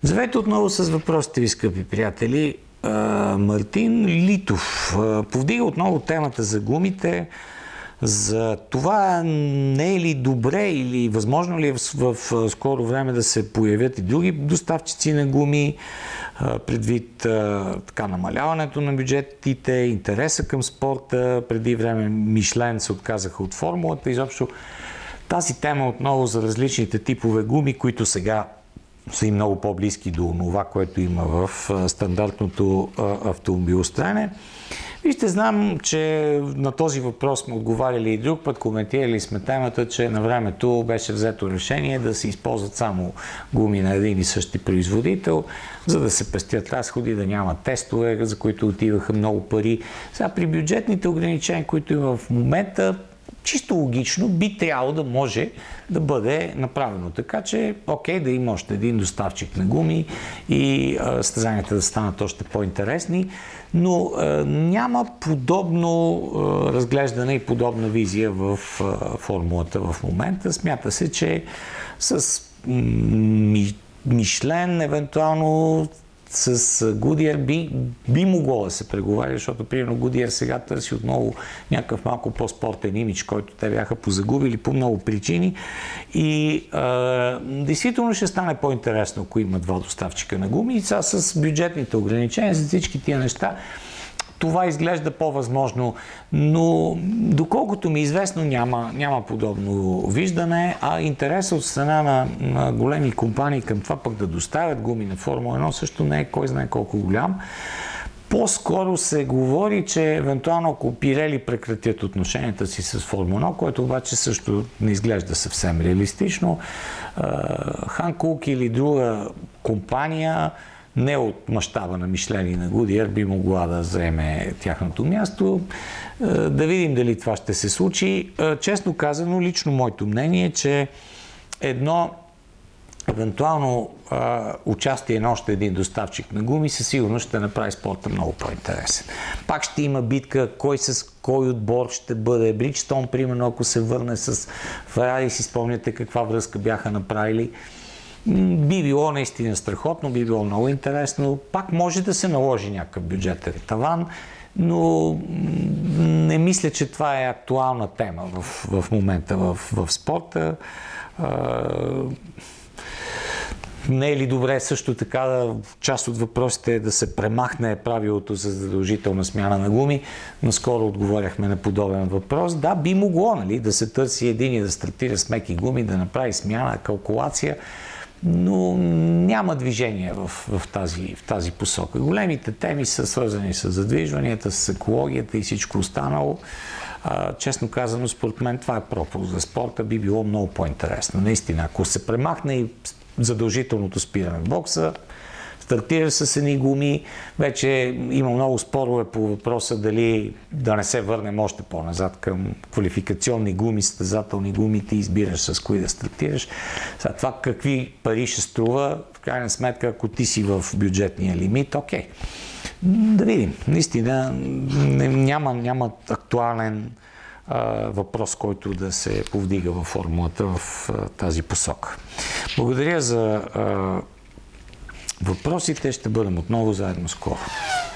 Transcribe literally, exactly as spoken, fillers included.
Здравейте отново с въпросите ви, скъпи приятели. Мартин Литов повдига отново темата за гумите, за това не е ли добре или възможно ли е в, в скоро време да се появят и други доставчици на гуми, предвид така намаляването на бюджетите, интереса към спорта. Преди време Мишлен се отказаха от формулата. Изобщо тази тема отново за различните типове гуми, които сега са и много по-близки до това, което има в стандартното автомобилостроене. Вижте, знам, че на този въпрос сме отговаряли и друг път, коментирали сме темата, че на времето беше взето решение да се използват само гуми на един и същи производител, за да се пестят разходи, да няма тестове, за които отиваха много пари. Сега при бюджетните ограничения, които има в момента, чисто логично би трябвало да може да бъде направено така, че окей, да има още един доставчик на гуми и състезанията да станат още по-интересни, но а, няма подобно а, разглеждане и подобна визия в а, формулата в момента. Смята се, че с ми, Мишлен, евентуално с Goodyear би, би могло да се преговаря, защото примерно Goodyear сега търси отново някакъв малко по-спортен имидж, който те бяха позагубили по много причини и а, действително ще стане по-интересно, ако има два доставчика на гуми и сега с бюджетните ограничения за всички тия неща това изглежда по-възможно, но доколкото ми е известно няма, няма подобно виждане, а интересът от страна на, на големи компании към това пък да доставят гуми на Формула едно също не е кой знае колко голям. По-скоро се говори, че евентуално ако Пирели прекратят отношенията си с Формула едно, което обаче също не изглежда съвсем реалистично, Ханкук или друга компания не от мащаба на Мишлен и на Goodyear би могла да заеме тяхното място. Да видим дали това ще се случи. Честно казано, лично моето мнение е, че едно евентуално участие на още един доставчик на гуми със сигурност ще направи спорта много по-интересен. Пак ще има битка кой с кой отбор ще бъде. Бриджстон, примерно, ако се върне с Ферари, си спомняте каква връзка бяха направили. Би било наистина страхотно, би било много интересно. Пак може да се наложи някакъв бюджетен таван, но не мисля, че това е актуална тема в, в момента в, в спорта. Не е ли добре също така да част от въпросите е да се премахне правилото за задължителна смяна на гуми? Наскоро отговоряхме на подобен въпрос. Да, би могло, нали, да се търси един и да стартира с меки гуми, да направи смяна, калкулация, но няма движение в, в, тази, в тази посока. Големите теми са свързани с задвижванията, с екологията и всичко останало. А, честно казано, според мен това е пропуск за спорта, би било много по-интересно. Наистина, ако се премахне и задължителното спиране в бокса, стартира с едни гуми, вече има много спорове по въпроса дали да не се върнем още по-назад към квалификационни гуми, състезателни гуми, ти избираш с кои да стартираш. Сега, това какви пари ще струва, в крайна сметка, ако ти си в бюджетния лимит, окей. Да видим. Наистина няма, няма актуален а, въпрос, който да се повдига във формулата в а, тази посока. Благодаря за а, въпросите. Ще бъдем отново заедно скоро.